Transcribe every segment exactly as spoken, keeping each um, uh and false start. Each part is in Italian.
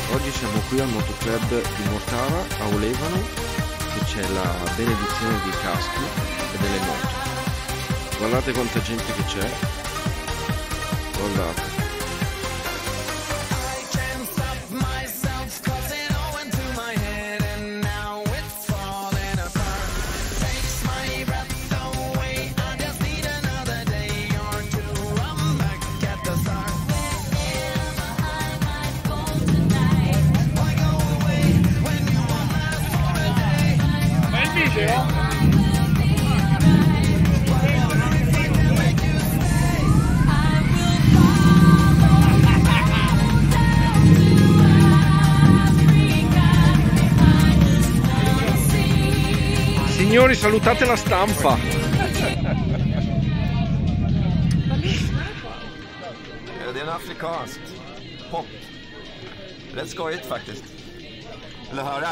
Oggi siamo qui al motoclub di Mortara a Olevano, che c'è la benedizione dei caschi e delle moto. Guardate quanta gente che c'è, guardate. Signori, salutate la stampa. Ja, det är en afrikansk pop. Rätt skojigt faktiskt. Vill du höra?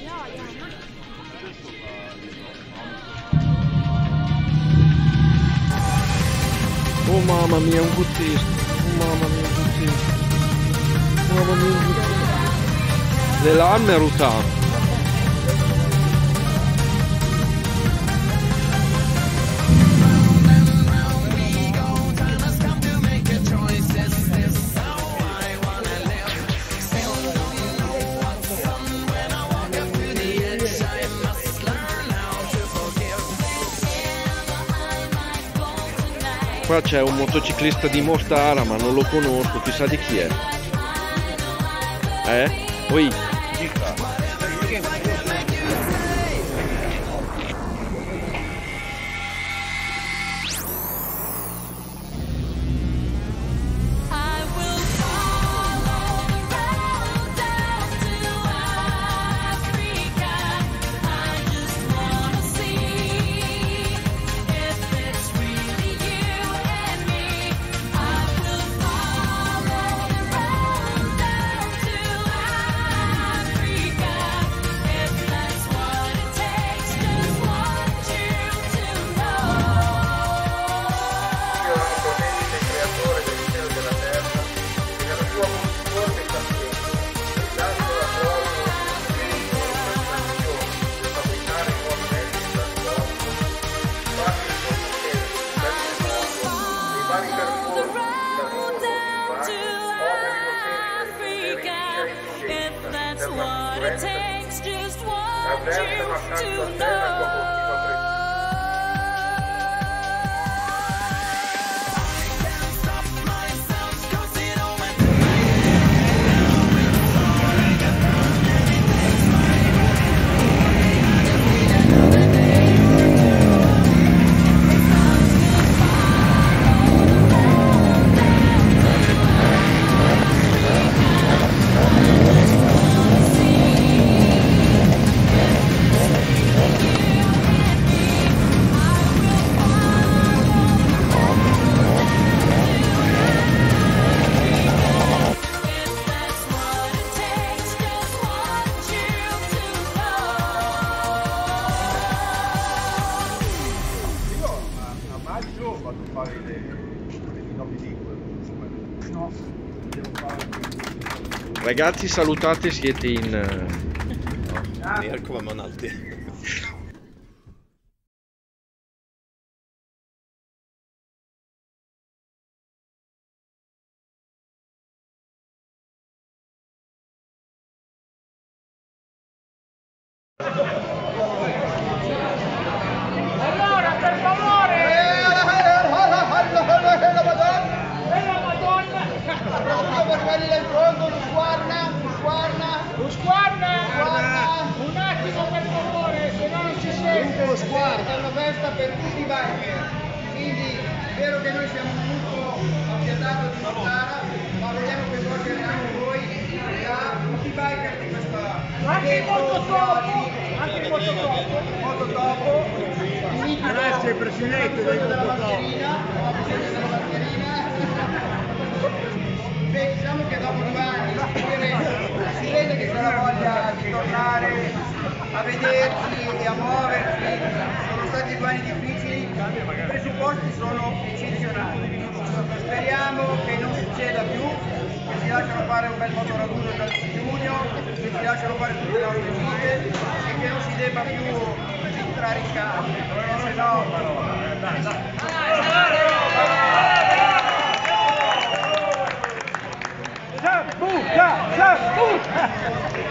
Oh mamma mia, un buttista. Oh mamma mia, un buttista. Mamma mia, un buttista. Le lame rutate. Qua c'è un motociclista di Mortara, ma non lo conosco, chissà di chi è. Eh? Oi. Ragazzi, salutate, siete in... Ner kommer man alltid. Allora, per favore! Lo sguarda! Un attimo per favore, se no non si sente! Lo sguarda è una festa per tutti i biker, quindi è vero che noi siamo un gruppo affiatato di Mortara, ma vogliamo che coordiniamo voi da tutti i biker di questa... Anche il mototopo! Anche il mototopo! Mototopo! Grazie Presidente del della mototopo! mascherina, ho bisogno della mascherina! Beh, diciamo che dopo due anni si vede che c'è la voglia di tornare a vederci e a muoverci. Sono stati due anni difficili, i presupposti sono eccezionali. Speriamo che non succeda più, che si lasci lasciano fare un bel motoraduno dal giugno, che ci lasciano fare tutte le nostre gite e che non si debba più entrare in casa, perché se no... Dai, dai. Sambuca! Sambuca!